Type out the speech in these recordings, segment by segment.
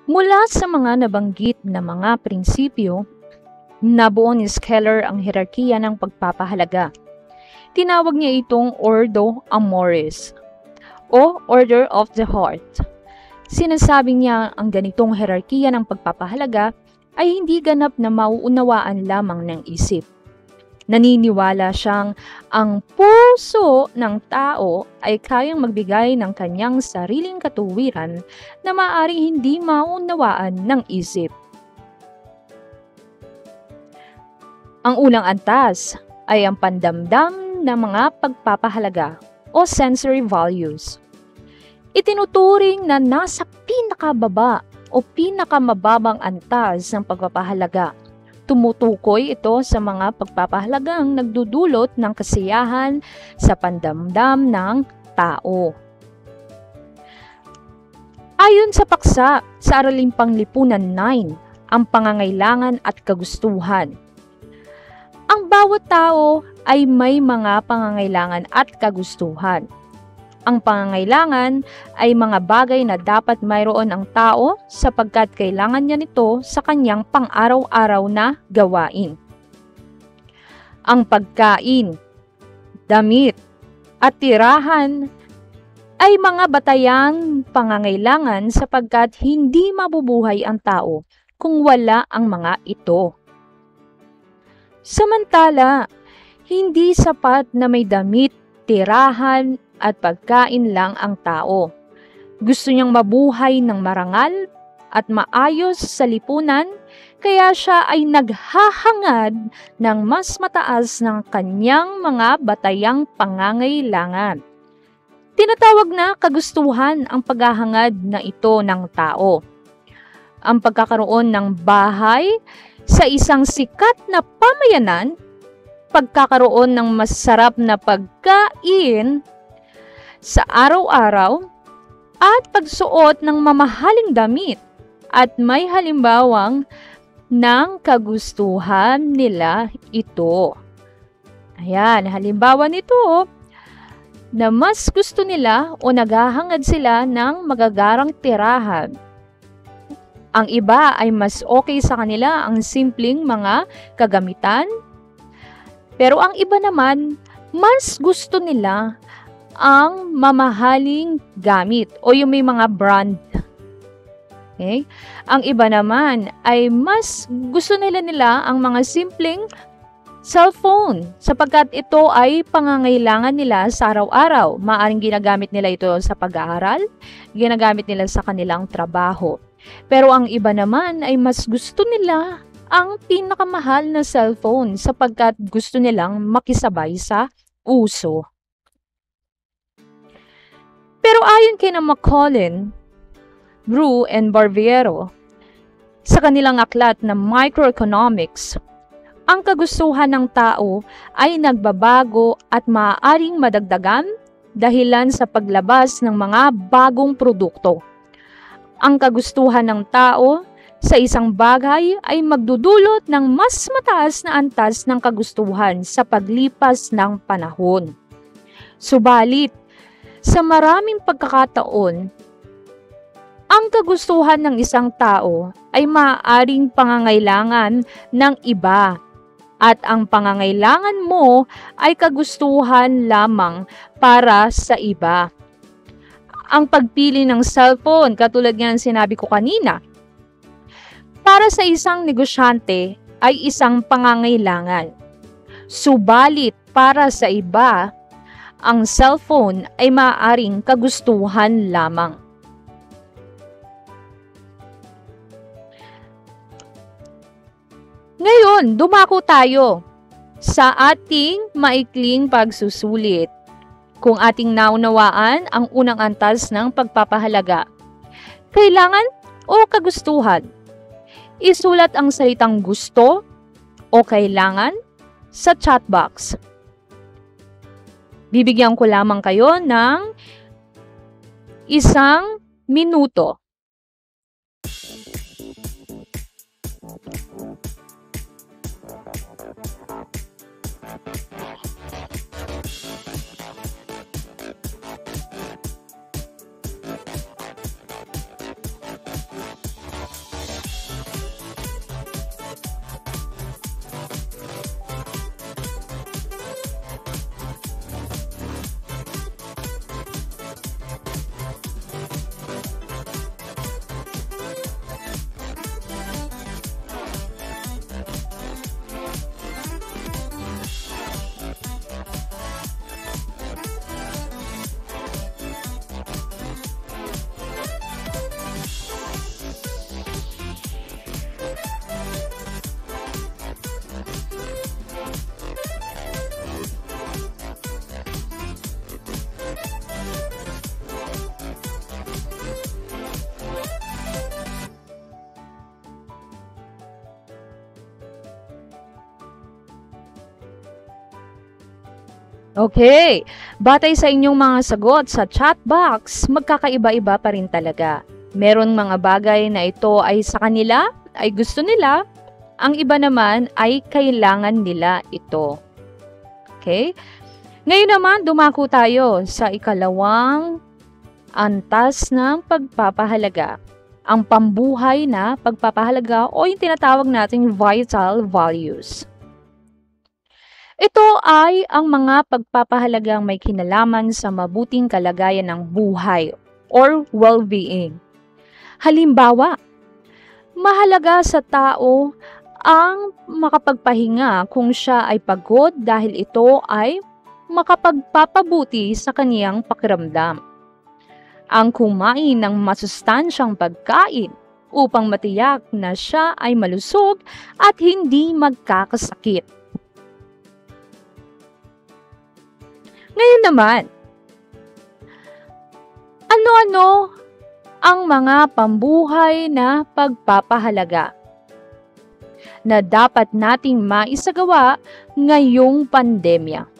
Mula sa mga nabanggit na mga prinsipyo, nabuo ni Skeller ang hierarkiya ng pagpapahalaga. Tinawag niya itong Ordo Amoris o Order of the Heart. Sinasabi niya ang ganitong hierarkiya ng pagpapahalaga ay hindi ganap na mauunawaan lamang ng isip. Naniniwala siyang ang puso ng tao ay kayang magbigay ng kanyang sariling katuwiran na maaaring hindi maunawaan ng isip. Ang unang antas ay ang pandamdam ng mga pagpapahalaga o sensory values. Itinuturing na nasa pinakababa o pinakamababang antas ng pagpapahalaga. Tumutukoy ito sa mga pagpapahalagang nagdudulot ng kasiyahan sa pandamdam ng tao. Ayon sa paksa sa Araling Panglipunan 9, ang pangangailangan at kagustuhan. Ang bawat tao ay may mga pangangailangan at kagustuhan. Ang pangangailangan ay mga bagay na dapat mayroon ang tao sapagkat kailangan niya nito sa kanyang pang-araw-araw na gawain. Ang pagkain, damit, at tirahan ay mga batayang pangangailangan sapagkat hindi mabubuhay ang tao kung wala ang mga ito. Samantala, hindi sapat na may damit, tirahan, at pagkain lang ang tao. Gusto niyang mabuhay ng marangal at maayos sa lipunan, kaya siya ay naghahangad ng mas mataas ng kanyang mga batayang pangangailangan. Tinatawag na kagustuhan ang paghahangad na ito ng tao. Ang pagkakaroon ng bahay sa isang sikat na pamayanan, pagkakaroon ng masarap na pagkain sa araw-araw, at pagsuot ng mamahaling damit at may halimbawang ng kagustuhan nila ito. Ayan, halimbawa nito na mas gusto nila o naghahangad sila ng magagarang tirahan. Ang iba ay mas okay sa kanila ang simpleng mga kagamitan, pero ang iba naman mas gusto nila ang mamahaling gamit o yung may mga brand. Okay? Ang iba naman ay mas gusto nila ang mga simpleng cellphone sapagkat ito ay pangangailangan nila sa araw-araw. Maaaring ginagamit nila ito sa pag-aaral, ginagamit nila sa kanilang trabaho. Pero ang iba naman ay mas gusto nila ang pinakamahal na cellphone sapagkat gusto nilang makisabay sa uso. Pero ayon kina Macaulay, Brew and Barbiero, sa kanilang aklat na Microeconomics, ang kagustuhan ng tao ay nagbabago at maaaring madagdagan dahilan sa paglabas ng mga bagong produkto. Ang kagustuhan ng tao sa isang bagay ay magdudulot ng mas mataas na antas ng kagustuhan sa paglipas ng panahon. Subalit, sa maraming pagkakataon, ang kagustuhan ng isang tao ay maaaring pangangailangan ng iba at ang pangangailangan mo ay kagustuhan lamang para sa iba. Ang pagpili ng cellphone, katulad nga ng sinabi ko kanina, para sa isang negosyante ay isang pangangailangan. Subalit para sa iba, ang cellphone ay maaaring kagustuhan lamang. Ngayon, dumako tayo sa ating maikling pagsusulit. Kung ating naunawaan ang unang antas ng pagpapahalaga, kailangan o kagustuhan, isulat ang salitang gusto o kailangan sa chat box. Bibigyan ko lamang kayo ng 1 minuto. Okay, batay sa inyong mga sagot sa chat box, magkakaiba-iba pa rin talaga. Merong mga bagay na ito ay sa kanila, ay gusto nila, ang iba naman ay kailangan nila ito. Okay? Ngayon naman, dumako tayo sa ikalawang antas ng pagpapahalaga. Ang pambuhay na pagpapahalaga o yung tinatawag nating vital values. Ito ay ang mga pagpapahalagang may kinalaman sa mabuting kalagayan ng buhay or well-being. Halimbawa, mahalaga sa tao ang makapagpahinga kung siya ay pagod dahil ito ay makapagpapabuti sa kaniyang pakiramdam. Ang kumain ng masustansyang pagkain upang matiyak na siya ay malusog at hindi magkakasakit. Ngayon naman, ano-ano ang mga pambuhay na pagpapahalaga na dapat nating maisagawa ngayong pandemya?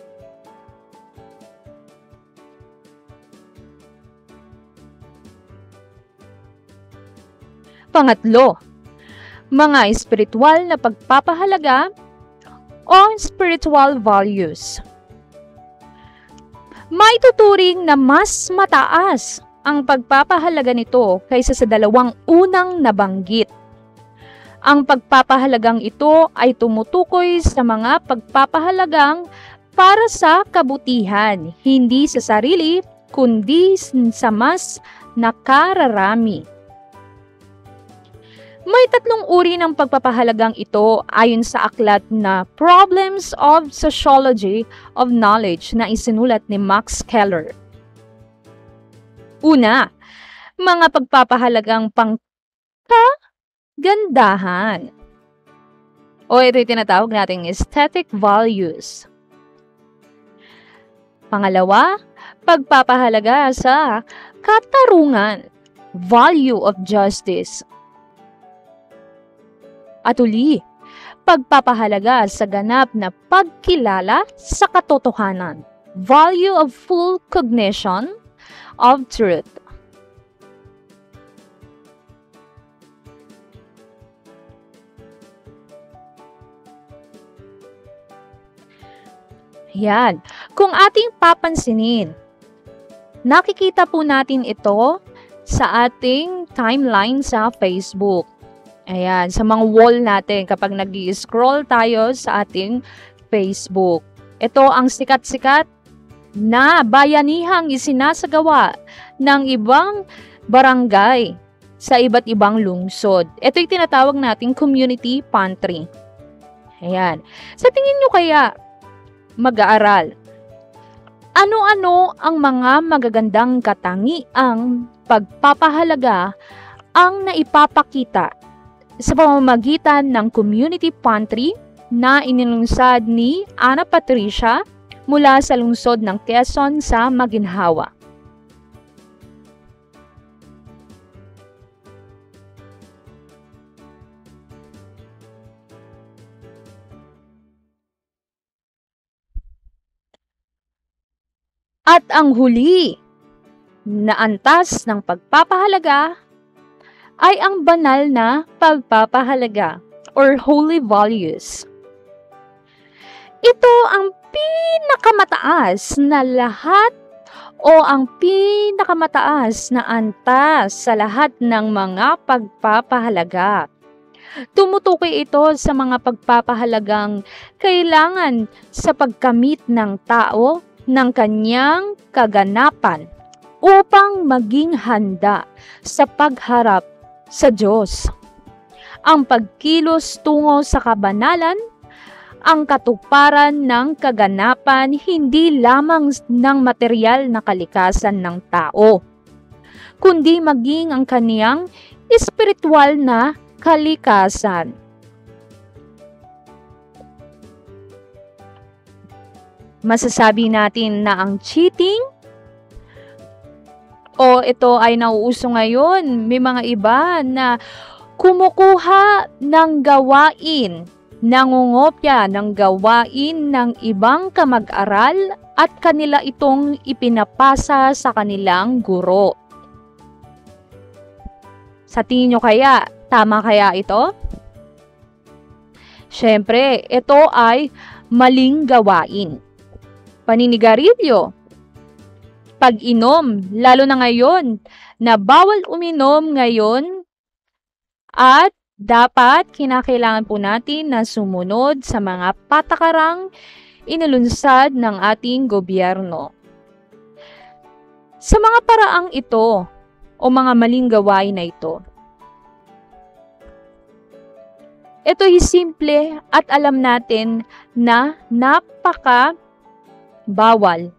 Pangatlo, mga espiritual na pagpapahalaga o spiritual values. Maituturing na mas mataas ang pagpapahalaga nito kaysa sa dalawang unang nabanggit. Ang pagpapahalagang ito ay tumutukoy sa mga pagpapahalagang para sa kabutihan, hindi sa sarili, kundi sa mas nakararami. May tatlong uri ng pagpapahalagang ito ayon sa aklat na Problems of Sociology of Knowledge na isinulat ni Max Keller. Una, mga pagpapahalagang pangkagandahan o ito yung tinatawag nating aesthetic values. Pangalawa, pagpapahalaga sa katarungan, value of justice. At uli, pagpapahalaga sa ganap na pagkilala sa katotohanan, value of full cognition of truth. Yan. Kung ating papansinin, nakikita po natin ito sa ating timeline sa Facebook. Ayan, sa mga wall natin kapag nag-i-scroll tayo sa ating Facebook. Ito ang sikat-sikat na bayanihang isinasagawa ng ibang barangay sa iba't ibang lungsod. Ito yung tinatawag nating community pantry. Ayan. Sa tingin nyo kaya, mag-aaral, ano-ano ang mga magagandang katangiang pagpapahalaga ang naipapakita sa pamamagitan ng community pantry na inilunsad ni Ana Patricia mula sa lungsod ng Quezon sa Maginhawa? At ang huli na antas ng pagpapahalaga ay ang banal na pagpapahalaga or holy values. Ito ang pinakamataas na lahat o ang pinakamataas na antas sa lahat ng mga pagpapahalaga. Tumutukoy ito sa mga pagpapahalagang kailangan sa pagkamit ng tao ng kanyang kaganapan upang maging handa sa pagharap sa Diyos. Ang pagkilos tungo sa kabanalan, ang katuparan ng kaganapan hindi lamang ng material na kalikasan ng tao, kundi maging ang kaniyang espiritual na kalikasan. Masasabi natin na ang cheating o ito ay nauuso ngayon, may mga iba na kumukuha ng gawain, nangungopya ng gawain ng ibang kamag-aral at kanila itong ipinapasa sa kanilang guro. Sa tingin nyo kaya, tama kaya ito? Siyempre, ito ay maling gawain. Paninigarilyo, pag-inom, lalo na ngayon, na bawal uminom ngayon at dapat kinakailangan po natin na sumunod sa mga patakarang inilunsad ng ating gobyerno. Sa mga paraang ito o mga maling gawain na ito, ito'y simple at alam natin na napaka-bawal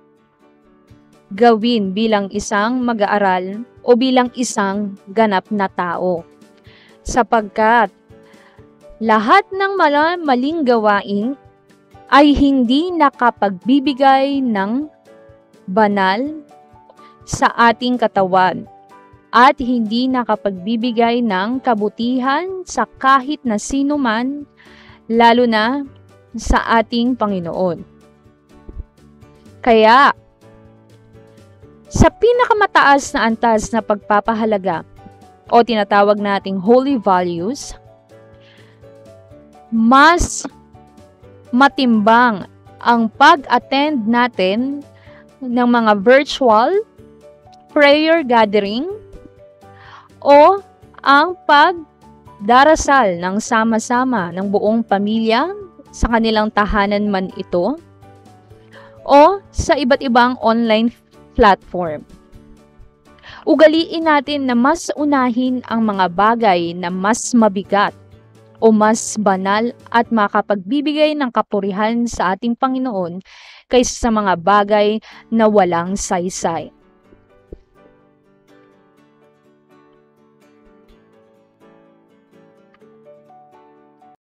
gawin bilang isang mag-aaral o bilang isang ganap na tao. Sapagkat lahat ng maling gawain ay hindi nakapagbibigay ng banal sa ating katawan at hindi nakapagbibigay ng kabutihan sa kahit na sino man, lalo na sa ating Panginoon. Kaya, sa pinakamataas na antas na pagpapahalaga o tinatawag nating holy values, mas matimbang ang pag-attend natin ng mga virtual prayer gathering o ang pagdarasal ng sama-sama ng buong pamilya sa kanilang tahanan man ito o sa iba't ibang online platform. Ugaliin natin na mas unahin ang mga bagay na mas mabigat o mas banal at makapagbibigay ng kapurihan sa ating Panginoon kaysa sa mga bagay na walang saysay.